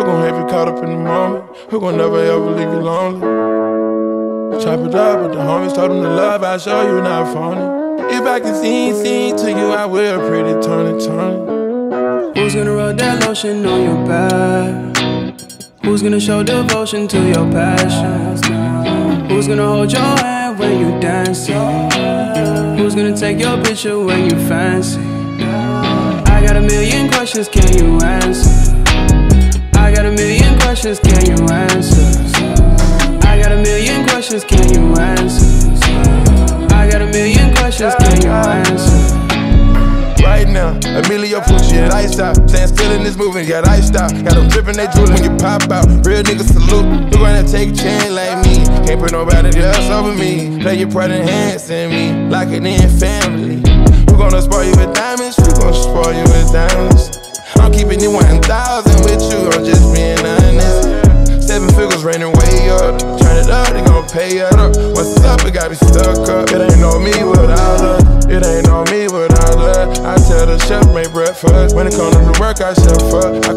gon' have you caught up in the moment? Who gon' never ever leave you lonely? Chop it up with the homies, told them to love, I show you not phony. If I can sing to you, I will, pretty Tony. Who's gonna rub that lotion on your back? Who's gonna show devotion to your passion? Who's gonna hold your hand when you dancing? Who's gonna take your picture when you fancy? I got a million questions, can you answer? I got a million questions, can you answer? I got a million questions, can you answer? I got a million questions, can you answer? Right now, Emilio Pucci and iced out. Stand still in this movement, got iced out. Got them drippin', they droolin' when you pop out. Real niggas salute, you gonna take a chance like me. Can't put nobody else over me. Play your part, enhancing me, like it in family. Who gonna spoil you with diamonds? Who gonna spoil you with diamonds? I'm keeping it 1,000 with you, I'm just being honest. 7 figures raining way up. Turn it up, they gon' pay up. What's up, it got me stuck up. It ain't on me without her. It ain't on me without her. I tell the chef make breakfast. When it comes to the work, I chef up. I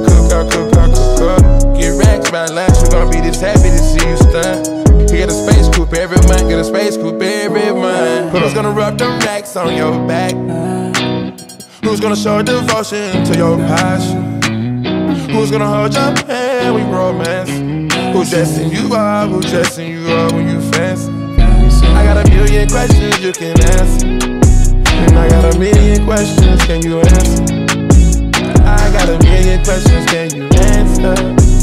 cook. Get racks by lunch, you gon' be this happy to see you stunt. You get a space coupe every month, get a space coupe every month. Who's gonna rub them racks on your back? Who's gonna show devotion to your passion? Who's gonna hold your hand when you romance? Who's dressing you up? Who's dressing you up when you fancy? I got a million questions you can answer, and I got a million questions, can you answer? I got a million questions, can you answer?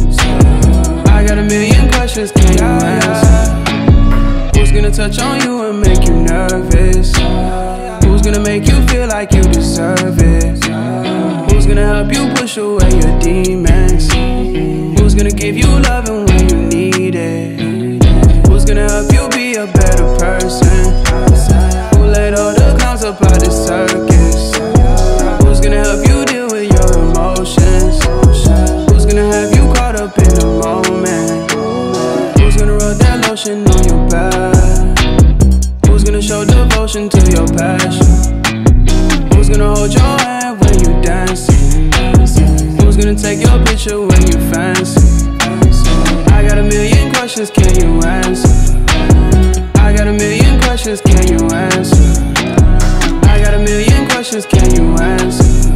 I got a million questions, can you answer? Who's gonna touch on you and make you nervous? Who's gonna make you feel like you deserve it? Who's gonna help you push away your demons? Who's gonna give you loving when you need it? Who's gonna help you be a better person? Who let all the clowns up out the circus? Who's gonna help you deal with your emotions? Who's gonna have you caught up in the moment? Who's gonna rub that lotion on your back? Who's gonna show devotion to your passion? Who's gonna hold your hand when you dancing? Who's gonna take your picture when you fancy? I got a million questions, can you answer? I got a million questions, can you answer? I got a million questions, can you answer?